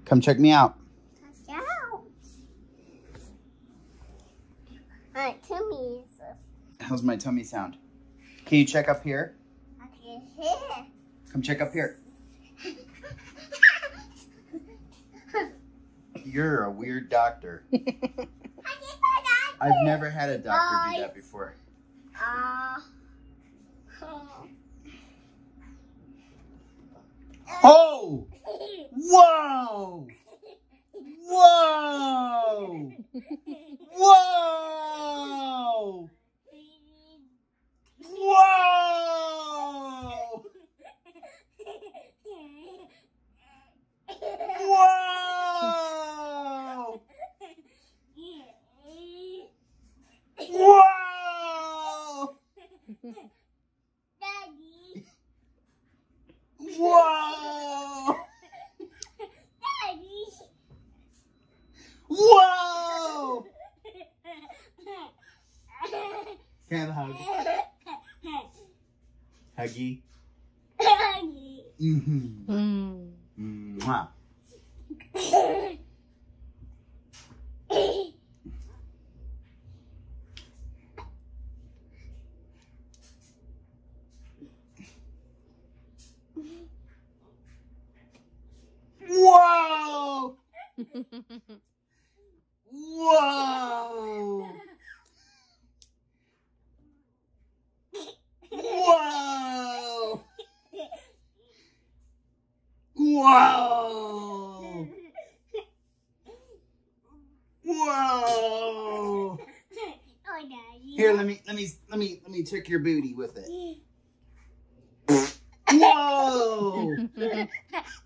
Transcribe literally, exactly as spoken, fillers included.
Come check me out. Check out. My tummy is... How's my tummy sound? Can you check up here? Okay, here. Come check up here. You're a weird doctor. I've never had a doctor do that before. Uh, oh! Whoa! Whoa! Whoa! Whoa! Whoa! Whoa! Daddy. Whoa! Daddy. Whoa! Can I have a hug? Huggy. Daddy. Mm-hmm. Mm. Mwah. Whoa! Whoa! Whoa! Whoa! Whoa! Oh, Daddy. Here, let me let me let me let me check your booty with it. Whoa!